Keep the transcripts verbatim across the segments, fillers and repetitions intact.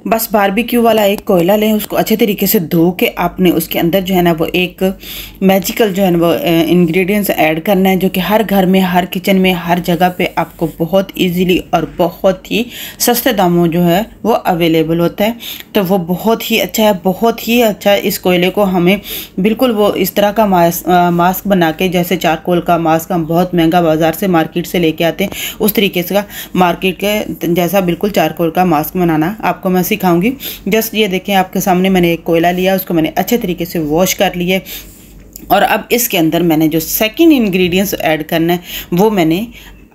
बस बारबेक्यू वाला एक कोयला लें, उसको अच्छे तरीके से धो के आपने उसके अंदर जो है ना वो एक मैजिकल जो है ना वो इंग्रेडिएंट्स ऐड करना है, जो कि हर घर में, हर किचन में, हर जगह पे आपको बहुत इजीली और बहुत ही सस्ते दामों जो है वो अवेलेबल होता है। तो वो बहुत ही अच्छा है, बहुत ही अच्छा है। इस कोयले को हमें बिल्कुल वो इस तरह का मास्क मास्क बना के, जैसे चारकोल का मास्क हम बहुत महंगा बाज़ार से मार्केट से लेके आते हैं, उस तरीके से का मार्केट के जैसा बिल्कुल चारकोल का मास्क बनाना आपको मैं सिखाऊंगी। जस्ट ये देखें, आपके सामने मैंने एक कोयला लिया, उसको मैंने अच्छे तरीके से वॉश कर लिया और अब इसके अंदर मैंने जो सेकंड इंग्रेडिएंट्स ऐड करना है वो मैंने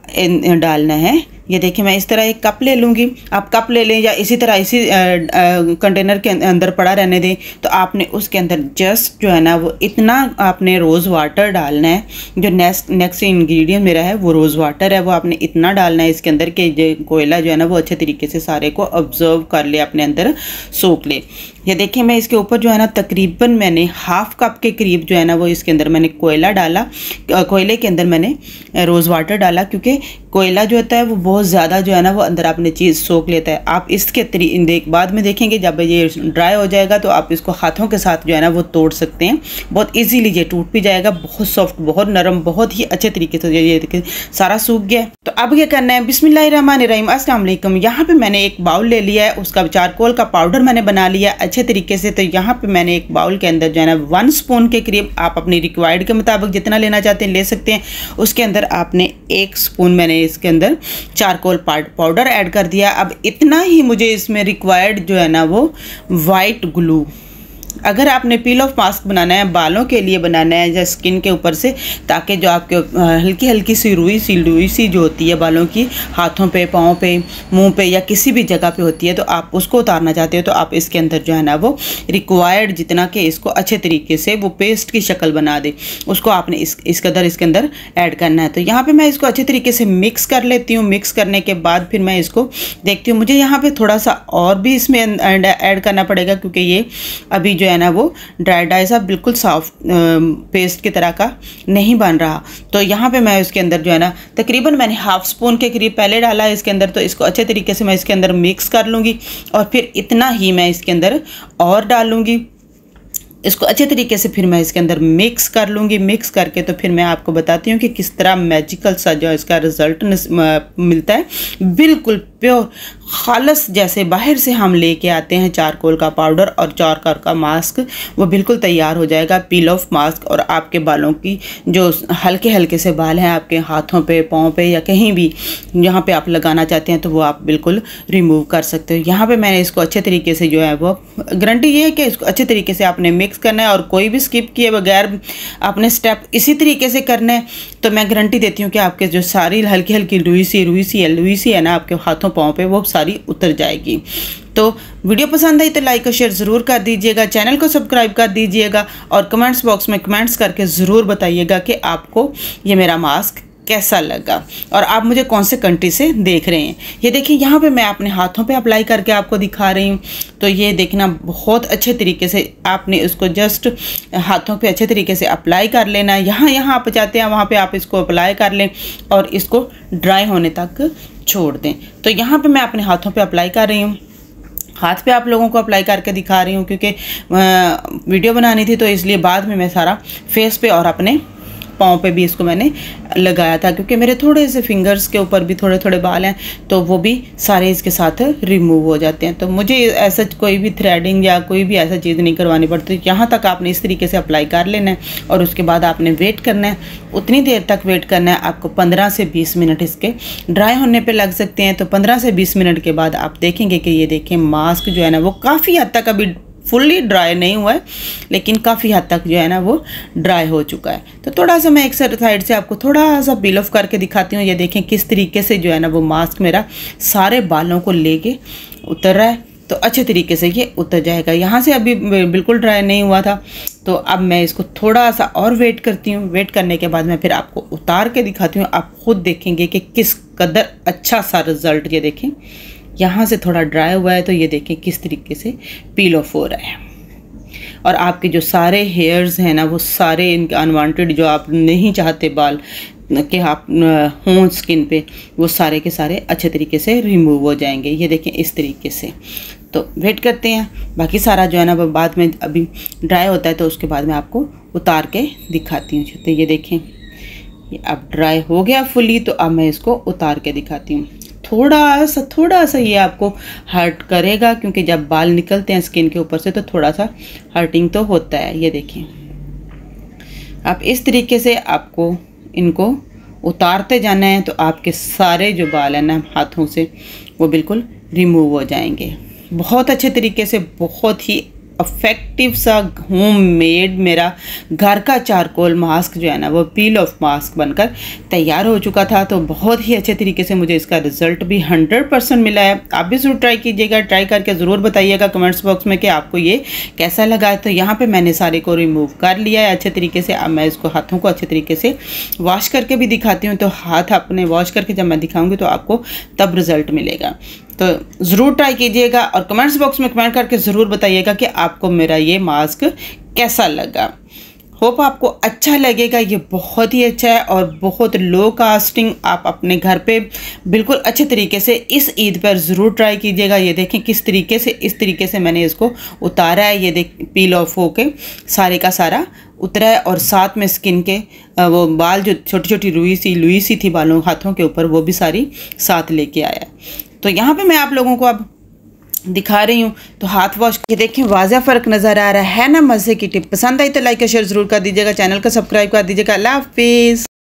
डालना है। ये देखिए, मैं इस तरह एक कप ले लूँगी, आप कप ले लें या इसी तरह इसी कंटेनर के अंदर पड़ा रहने दें। तो आपने उसके अंदर जस्ट जो है ना वो इतना आपने रोज़ वाटर डालना है। जो नेक्स्ट नेक्स्ट इंग्रेडिएंट मेरा है वो रोज़ वाटर है, वो आपने इतना डालना है इसके अंदर कि कोयला जो है ना वो अच्छे तरीके से सारे को ऑब्जर्व कर ले, अपने अंदर सोख ले। ये देखिए, मैं इसके ऊपर जो है ना तकरीबन मैंने हाफ कप के करीब जो है ना वो इसके अंदर मैंने कोयला डाला, कोयले के अंदर मैंने रोज़ वाटर डाला, क्योंकि कोयला जो होता है वो बहुत ज़्यादा जो है ना वो अंदर आपने चीज़ सोख लेता है। आप इसके देख बाद में देखेंगे जब ये ड्राई हो जाएगा तो आप इसको हाथों के साथ जो है ना वो तोड़ सकते हैं, बहुत इजीली ये टूट भी जाएगा, बहुत सॉफ्ट, बहुत नरम, बहुत ही अच्छे तरीके से। ये देखिए सारा सूख गया। तो अब क्या करना है, बिस्मिल्लाहिर्रहमानिर्रहीम, अस्सलाम वालेकुम। यहाँ पे मैंने एक बाउल ले लिया है, उसका चारकोल का पाउडर मैंने बना लिया अच्छे तरीके से। तो यहाँ पे मैंने एक बाउल के अंदर जो है ना वन स्पून के करीब, आप अपनी रिक्वायर्ड के मुताबिक जितना लेना चाहते हैं ले सकते हैं, उसके अंदर आपने एक स्पून मैंने इसके अंदर चारकोल पाउडर ऐड कर दिया। अब इतना ही मुझे इसमें रिक्वायर्ड जो है ना वो वाइट ग्लू, अगर आपने पील ऑफ मास्क बनाना है, बालों के लिए बनाना है या स्किन के ऊपर से, ताकि जो आपके हल्की हल्की सी रुई सी रुई सी जो होती है बालों की, हाथों पे, पाँव पे, मुंह पे या किसी भी जगह पे होती है, तो आप उसको उतारना चाहते हो तो आप इसके अंदर जो है ना वो रिक्वायर्ड जितना कि इसको अच्छे तरीके से वो पेस्ट की शक्ल बना दे, उसको आपने इस इस कदर इसके अंदर ऐड करना है। तो यहाँ पर मैं इसको अच्छे तरीके से मिक्स कर लेती हूँ। मिक्स करने के बाद फिर मैं इसको देखती हूँ, मुझे यहाँ पर थोड़ा सा और भी इसमें ऐड करना पड़ेगा, क्योंकि ये अभी जो है ना वो ड्राई ड्राई सा बिल्कुल सॉफ्ट पेस्ट की तरह का नहीं बन रहा। तो यहाँ पे मैं इसके अंदर जो है ना तकरीबन मैंने हाफ स्पून के करीब पहले डाला है इसके अंदर। तो इसको अच्छे तरीके से मैं इसके अंदर मिक्स कर लूँगी और फिर इतना ही मैं इसके अंदर और डालूँगी। इसको अच्छे तरीके से फिर मैं इसके अंदर मिक्स कर लूँगी। मिक्स करके तो फिर मैं आपको बताती हूँ कि किस तरह मैजिकल सा जो इसका रिज़ल्ट मिलता है, बिल्कुल प्योर खालस, जैसे बाहर से हम लेके आते हैं चारकोल का पाउडर और चारकोल का मास्क, वो बिल्कुल तैयार हो जाएगा, पील ऑफ मास्क। और आपके बालों की जो हल्के हल्के से बाल हैं आपके हाथों पे, पाँव पे या कहीं भी जहाँ पे आप लगाना चाहते हैं, तो वो आप बिल्कुल रिमूव कर सकते हो। यहाँ पे मैंने इसको अच्छे तरीके से जो है वो गारंटी ये है कि इसको अच्छे तरीके से आपने मिक्स करना है और कोई भी स्किप किए बगैर आपने स्टेप इसी तरीके से करना है। तो मैं गारंटी देती हूँ कि आपके जो सारी हल्की हल्की रुई सी रुई सी है लुई सी है ना आपके हाथों पाँव पे, वो सारी उतर जाएगी। तो वीडियो पसंद आई तो लाइक और शेयर ज़रूर कर दीजिएगा, चैनल को सब्सक्राइब कर दीजिएगा और कमेंट्स बॉक्स में कमेंट्स करके ज़रूर बताइएगा कि आपको ये मेरा मास्क कैसा लगा और आप मुझे कौन से कंट्री से देख रहे हैं। ये देखिए, यहाँ पे मैं अपने हाथों पे अप्लाई करके आपको दिखा रही हूँ। तो ये देखना, बहुत अच्छे तरीके से आपने इसको जस्ट हाथों पे अच्छे तरीके से अप्लाई कर लेना। यहाँ यहाँ आप चाहते हैं वहाँ पे आप इसको अप्लाई कर लें और इसको ड्राई होने तक छोड़ दें। तो यहाँ पे मैं अपने हाथों पे अप्लाई कर रही हूँ, हाथ पे आप लोगों को अप्लाई करके दिखा रही हूँ, क्योंकि वीडियो बनानी थी तो इसलिए बाद में मैं सारा फेस पे और अपने पाँव पे भी इसको मैंने लगाया था, क्योंकि मेरे थोड़े से फिंगर्स के ऊपर भी थोड़े थोड़े बाल हैं, तो वो भी सारे इसके साथ रिमूव हो जाते हैं। तो मुझे ऐसा कोई भी थ्रेडिंग या कोई भी ऐसा चीज़ नहीं करवानी पड़ती। यहाँ तक आपने इस तरीके से अप्लाई कर लेना है और उसके बाद आपने वेट करना है, उतनी देर तक वेट करना है। आपको पंद्रह से बीस मिनट इसके ड्राई होने पर लग सकते हैं। तो पंद्रह से बीस मिनट के बाद आप देखेंगे कि ये देखें मास्क जो है ना वो काफ़ी हद तक अभी फुल्ली ड्राई नहीं हुआ है, लेकिन काफ़ी हद तक जो है ना वो ड्राई हो चुका है। तो थोड़ा सा मैं एक साइड से आपको थोड़ा सा पील ऑफ करके दिखाती हूँ। ये देखें किस तरीके से जो है ना वो मास्क मेरा सारे बालों को लेके उतर रहा है। तो अच्छे तरीके से ये उतर जाएगा। यहाँ से अभी बिल्कुल ड्राई नहीं हुआ था। तो अब मैं इसको थोड़ा सा और वेट करती हूँ। वेट करने के बाद मैं फिर आपको उतार के दिखाती हूँ। आप खुद देखेंगे कि किस कदर अच्छा सा रिज़ल्ट, ये देखें यहाँ से थोड़ा ड्राई हुआ है तो ये देखें किस तरीके से पील ऑफ हो रहा है। और आपके जो सारे हेयर्स हैं ना वो सारे इनके अनवांटेड जो आप नहीं चाहते बाल कि आप हों स्किन पे, वो सारे के सारे अच्छे तरीके से रिमूव हो जाएंगे। ये देखें इस तरीके से। तो वेट करते हैं। बाकी सारा जो है ना वो बाद में अभी ड्राई होता है तो उसके बाद मैं आपको उतार के दिखाती हूँ। तो ये देखें ये अब ड्राई हो गया फुली, तो अब मैं इसको उतार के दिखाती हूँ। थोड़ा सा थोड़ा सा ये आपको हर्ट करेगा क्योंकि जब बाल निकलते हैं स्किन के ऊपर से तो थोड़ा सा हर्टिंग तो होता है। ये देखें आप इस तरीके से आपको इनको उतारते जाना है तो आपके सारे जो बाल हैं ना हाथों से वो बिल्कुल रिमूव हो जाएंगे बहुत अच्छे तरीके से। बहुत ही इफेक्टिव सा होम मेड मेरा घर का चारकोल मास्क जो है ना वो पील ऑफ मास्क बनकर तैयार हो चुका था। तो बहुत ही अच्छे तरीके से मुझे इसका रिजल्ट भी हंड्रेड परसेंट मिला है। आप भी ज़रूर ट्राई कीजिएगा, ट्राई करके ज़रूर बताइएगा कमेंट्स बॉक्स में कि आपको ये कैसा लगा। तो यहाँ पे मैंने सारे को रिमूव कर लिया है अच्छे तरीके से। अब मैं इसको हाथों को अच्छे तरीके से वॉश करके भी दिखाती हूँ। तो हाथ अपने वॉश करके जब मैं दिखाऊँगी तो आपको तब रिज़ल्ट मिलेगा। तो ज़रूर ट्राई कीजिएगा और कमेंट्स बॉक्स में कमेंट करके ज़रूर बताइएगा कि आपको मेरा ये मास्क कैसा लगा। होप आपको अच्छा लगेगा। ये बहुत ही अच्छा है और बहुत लो कास्टिंग। आप अपने घर पे बिल्कुल अच्छे तरीके से इस ईद पर ज़रूर ट्राई कीजिएगा। ये देखें किस तरीके से इस तरीके से मैंने इसको उतारा है। ये देख पील ऑफ होके सारे का सारा उतरा है और साथ में स्किन के वो बाल जो छोटी छोटी रुई सी लुई सी थी बालों हाथों के ऊपर वो भी सारी साथ लेके आया। तो यहाँ पे मैं आप लोगों को अब दिखा रही हूँ। तो हाथ वॉश के देखें वाज़ा फ़र्क नज़र आ रहा है ना। मज़े की टिप पसंद आई तो लाइक और शेयर ज़रूर कर दीजिएगा, चैनल को सब्सक्राइब कर दीजिएगा। अल्लाह हाफिज़।